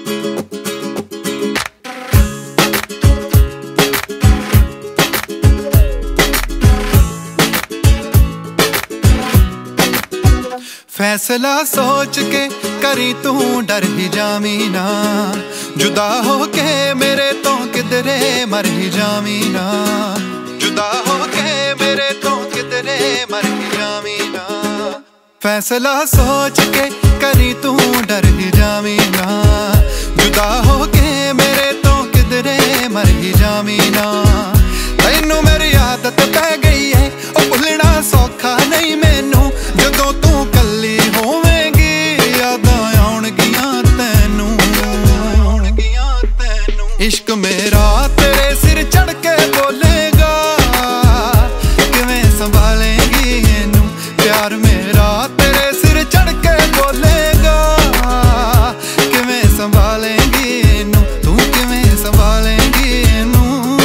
फैसला सोच के करी तू डर ही जामी ना, जुदा हो के मेरे तो किधरे मर ही जामी ना, जुदा हो के मेरे तो किधरे मर ही जामी ना। फैसला सोच के करी तू डर ही जामी ना, जुदा हो के मेरे तो किधरे मर ही जामी ना। तैनू मेरी आदत पै गई है ओ भुलना सौखा नहीं मैनू, जदों तू कल्ली होवेंगी यादां आउणगियां तैनू। इश्क मेरा तेरे सिर चढ़ के बोलेगा, किवें संभालेंगी इनू। प्यार मेरा तेरे सिर चढ़ के बोलेगा, किवें संभालेंगी इनू, तू किवें संभालेंगी इनू।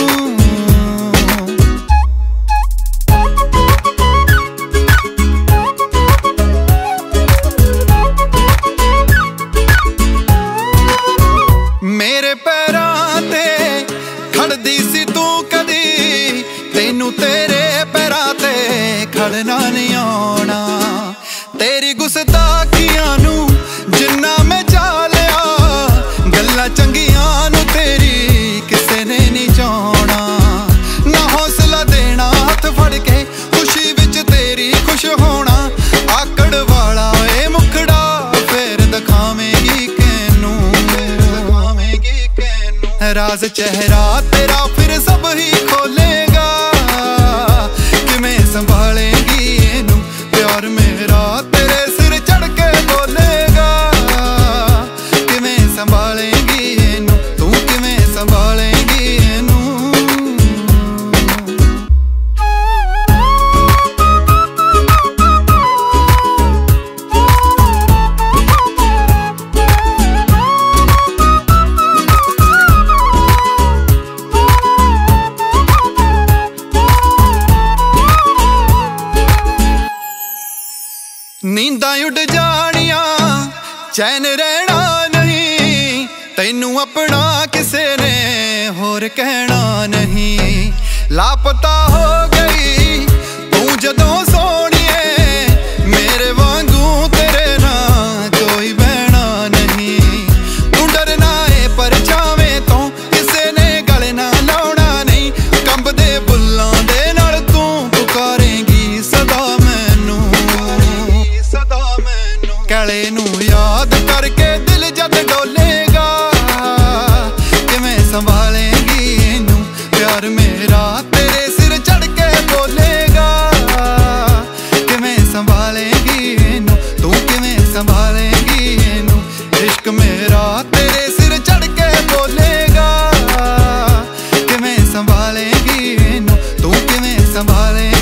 मेरे पैरां ते खड़दी सी तू कदी, तैनू तेरे पैरां ते खड़ना नहीं आना। तेरी गुस्ताखियां नू जिन्ना मैं चालिया, गल्लां चंगियां नू तेरी किसे ने नहीं चाहना। ना हौसला देना हथ फड़ के खुशी विच तेरी खुश होना, आकड़ वाला ए मुखड़ा फिर दिखावेंगी कैनू। राज चेहरा तेरा फिर सब ही खोलेगा, किवें संभालेंगी इनू। प्यार मेरा तेरे सिर चढ़ के बोलेगा, किवें संभालेंगी इनू, तू किवें संभालेंगी इनू। नींदां उड़ जानियां चैन रहना नहीं, तैनू अपना किसे ने होर कहना नहीं। लापता हो गई तू जदों सोनिए, मेरे वांगू तेरे ना कोई बहना नहीं। तू डरना है परछावें तो किसे ने गल ना लाउणा नहीं, कंबदे बुल्लां दे नाल तू पुकारेंगी सदा मैनू। कैले नू याद करके दिल जद डोलेगा, किवें संभालेंगी इनू। प्यार मेरा तेरे सिर चढ़ के बोलेगा, किवें संभालेंगी इनू, तू किवें संभालेंगी इनू। इश्क मेरा तेरे सिर चढ़ के बोलेगा, किवें संभालेंगी इनू, तू किवें संभालेंगी।